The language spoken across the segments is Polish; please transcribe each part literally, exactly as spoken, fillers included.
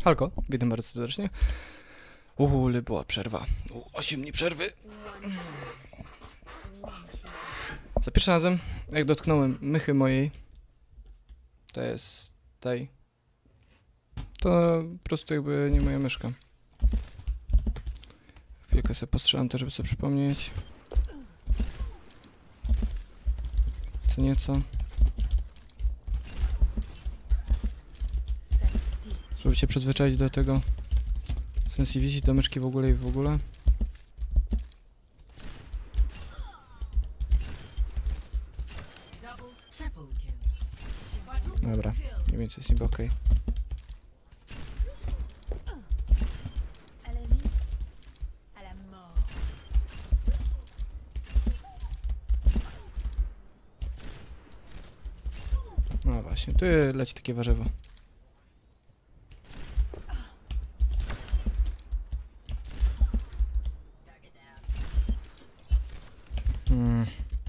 Halko, witam bardzo serdecznie. Uuu, ale była przerwa. osiem dni przerwy. Za pierwszym razem, jak dotknąłem mychy mojej, to jest tej, to po prostu jakby nie moja myszka. Chwilkę sobie postrzelam też, żeby sobie przypomnieć. Co nieco. Żeby się przyzwyczaić do tego sensitivity do myszki w ogóle i w ogóle. Dobra, mniej więcej jest niby okej. No właśnie, tu leci takie warzywo. Hmm.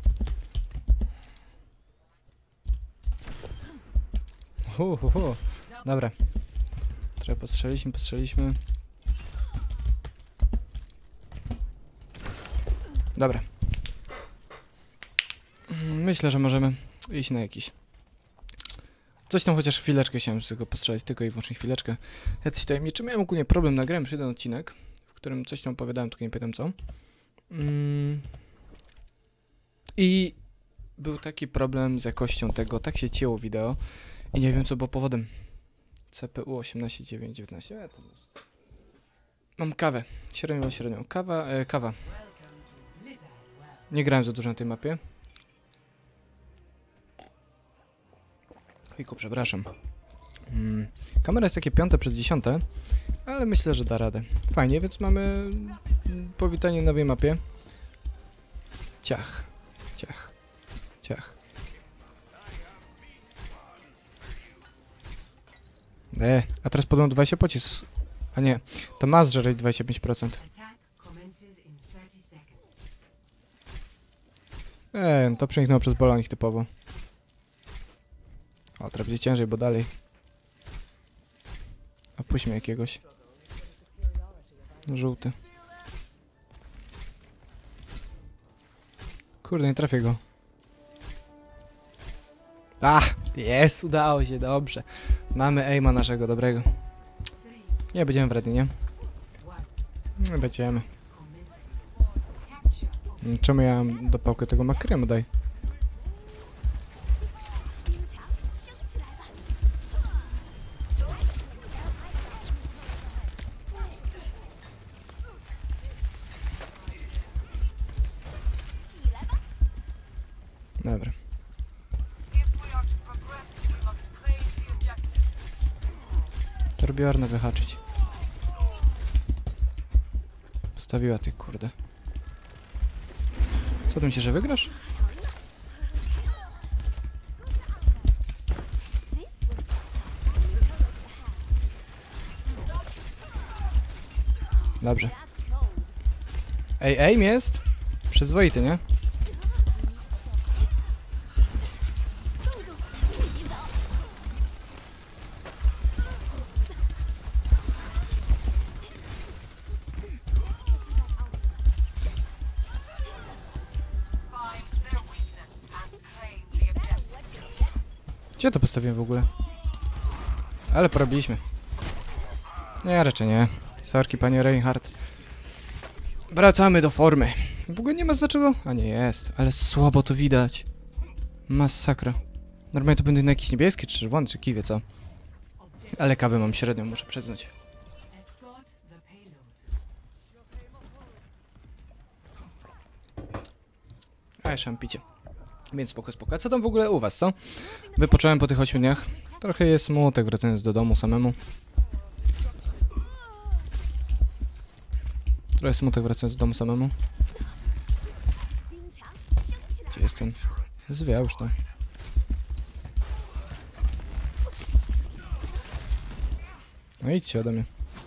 Hu, hu, hu. Dobra. Trochę postrzeliśmy, postrzeliśmy. Dobra. Myślę, że możemy iść na jakiś. Coś tam chociaż chwileczkę chciałem z tego postrzelić, tylko i wyłącznie chwileczkę. Jacyś tajemniczy. Miałem ogólnie problem, nagrałem już jeden odcinek, w którym coś tam opowiadałem, tylko nie pamiętam co. Mm. I był taki problem z jakością tego, tak się cięło wideo i nie wiem co było powodem. C P U osiemnaście dziewięć dziewiętnaście. E, to... Mam kawę, średnią, średnią. Kawa, e, kawa. Nie grałem za dużo na tej mapie. Ojku, przepraszam. Hmm. Kamera jest takie piąte przez dziesiąte, ale myślę, że da radę. Fajnie, więc mamy powitanie na nowej mapie. Ciach, ciach, ciach. E, a teraz podobno dwadzieścia pocisk. A nie, to ma zżerać dwadzieścia pięć procent. E, no to przeniknęło przez balonik typowo. O, teraz będzie ciężej, bo dalej. A puśćmy jakiegoś. Żółty. Kurde, nie trafię go. A, jest, udało się, dobrze. Mamy aima naszego dobrego. Nie będziemy wredni, nie? Nie będziemy. Czemu ja mam dopałkę tego makremu daj? Dobra. Torbiornę wyhaczyć. Postawiła ty, kurde. Co ty myślisz, że wygrasz? Dobrze. Ej, aim jest przyzwoity, nie? Gdzie to postawiłem w ogóle? Ale porobiliśmy. Nie, raczej nie. Sorki, panie Reinhardt. Wracamy do formy. W ogóle nie ma dlaczego? A nie jest, ale słabo to widać. Masakra. Normalnie to będę na jakiś niebieski, czy czerwony, czy kiwie, co? Ale kawę mam średnią, muszę przyznać. A jeszcze mam picie. Więc spoko, spoko. A co tam w ogóle u was, co? Wypocząłem po tych ośmiu dniach. Trochę jest smutek wracając do domu samemu. Trochę smutek wracając do domu samemu. Gdzie jestem? Zwiał już to. No idźcie ode mnie.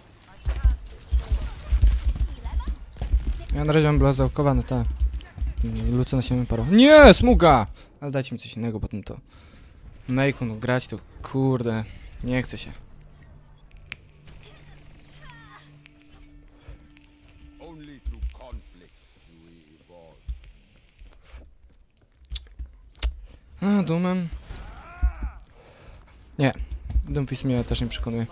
Ja na razie mam blazałkowane, tak. Lucyna się wyparł. Nie, smuga! Ale dajcie mi coś innego, potem to... Mejku, no grać to, kurde, nie chce się. A, Doomem. Nie. Doomfist mnie też nie przekonuje.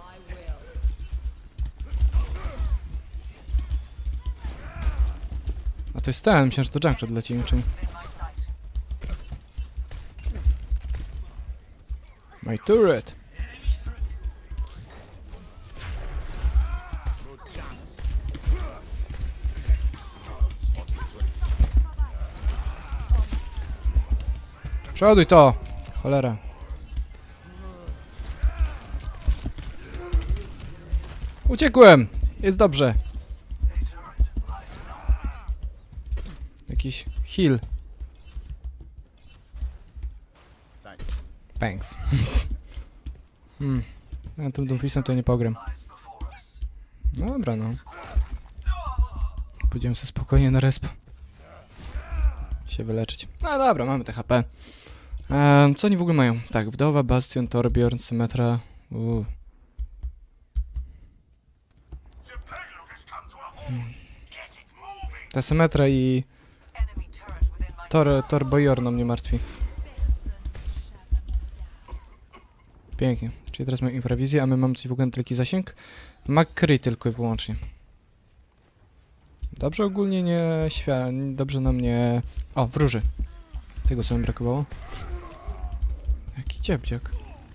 A to jest ten, myślałem, że to Junkrat leci niczym. My turret! Przoduj to! Cholera. Uciekłem! Jest dobrze. Jakiś heal. Thanks. hmm. Ja tym Doomfistem to nie pogram. Dobra, no. Pójdziemy sobie spokojnie na resp. Się wyleczyć. No dobra, mamy te H P. Ehm, co oni w ogóle mają? Tak, Wdowa, Bastion, Torbjorn, Symmetra. Uuu. Hmm. Ta Symmetra i... Tor, Torbjorn mnie martwi. Pięknie. Czyli teraz mamy infrawizję, a my mamy coś w ogóle na taki zasięg? McCree tylko i wyłącznie. Dobrze ogólnie nie... Świa... Dobrze nam nie... O, wróży. Tego co mi brakowało. Jaki ciepciak.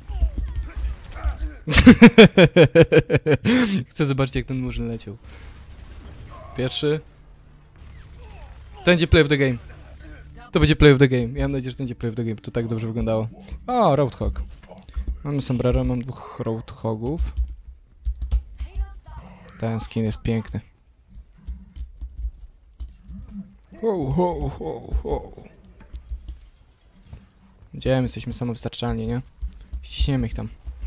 Chcę zobaczyć, jak ten murzyn leciał. Pierwszy. To będzie play of the game. To będzie play of the game. Ja mam nadzieję, że to będzie play of the game. To tak dobrze wyglądało. O, Roadhog. Mamy sombrero, mam dwóch Roadhogów. Ten skin jest piękny. Ho, ho, ho, ho. Gdzie my jesteśmy samowystarczalni, nie? Ściśniemy ich tam.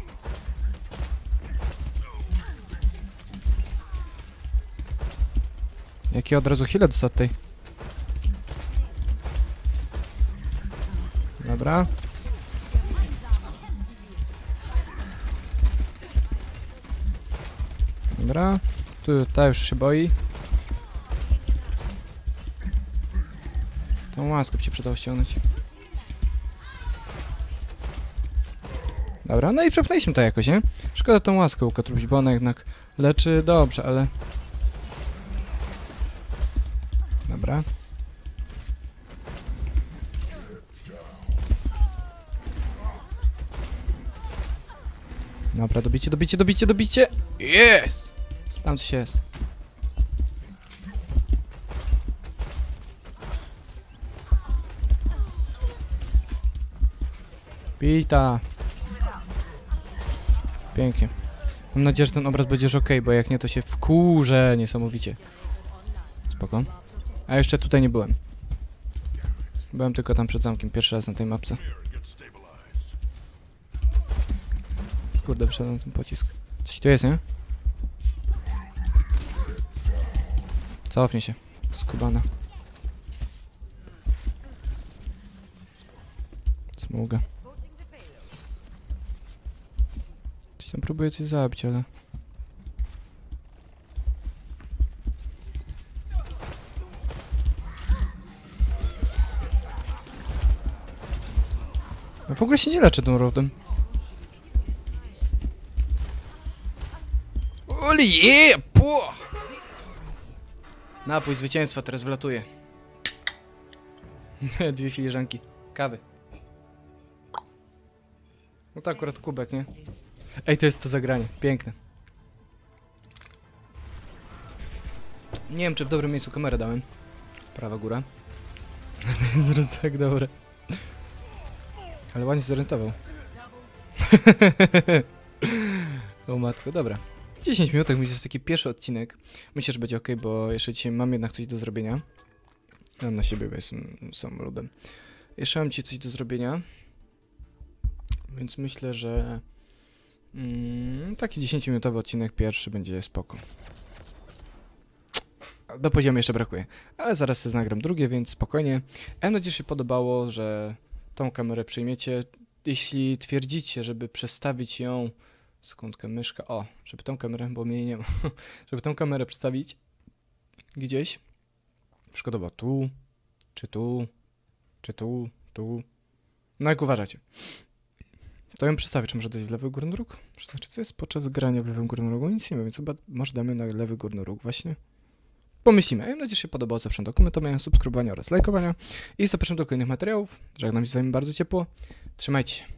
Jakie od razu heale dostał tej. Dobra. Dobra. Tu ta już się boi. Tą łaskę by się przydało ściągnąć. Dobra, no i przepnęliśmy to jakoś, nie? Szkoda tą łaskę ukatrupić, bo ona jednak leczy dobrze, ale... Dobra. Dobra, dobicie, dobicie, dobicie, dobicie! Jest! Tam coś jest. Pita! Pięknie. Mam nadzieję, że ten obraz będzie już ok, bo jak nie, to się wkurzę niesamowicie. Spoko. A jeszcze tutaj nie byłem. Byłem tylko tam przed zamkiem, pierwszy raz na tej mapce. Kurde, wszedłem ten pocisk. Coś tu jest, nie? Cofnie się. Skubana. Smuga. Coś tam próbuję coś zabić, ale... No w ogóle się nie leczę tym rodem. Oli yeah, po! Napój zwycięstwa teraz wlatuje. Dwie filiżanki kawy. No to akurat kubek, nie? Ej, to jest to zagranie. Piękne. Nie wiem, czy w dobrym miejscu kamerę dałem. Prawa góra. To jest zaraz tak dobre. Ale ładnie się zorientował. O matko, dobra. dziesięć minut, myślę, że taki pierwszy odcinek. Myślę, że będzie ok, bo jeszcze dzisiaj mam jednak coś do zrobienia. Mam na siebie, bo jestem samoludem. Jeszcze mam dzisiaj coś do zrobienia. Więc myślę, że mm, taki dziesięciominutowy odcinek pierwszy będzie spoko. Do poziomu jeszcze brakuje. Ale zaraz sobie nagram drugie, więc spokojnie. Mam nadzieję, że się podobało, że tą kamerę przyjmiecie. Jeśli twierdzicie, żeby przestawić ją... Sekundkę, myszka. O, żeby tą kamerę, bo mnie nie ma. Żeby tą kamerę przedstawić gdzieś. Przykładowo tu, czy tu, czy tu, tu, No jak uważacie? To ją przestawię, czy może dać w lewy górny róg? Znaczy, co jest podczas grania w lewym górnym rogu? Nic nie wiem, więc chyba może damy na lewy górny róg właśnie. Pomyślimy. Ja mam nadzieję, że się podobało zawsze dokumentowania, subskrybowania oraz lajkowania. I zapraszam do kolejnych materiałów. Żegnam się z wami bardzo ciepło. Trzymajcie się.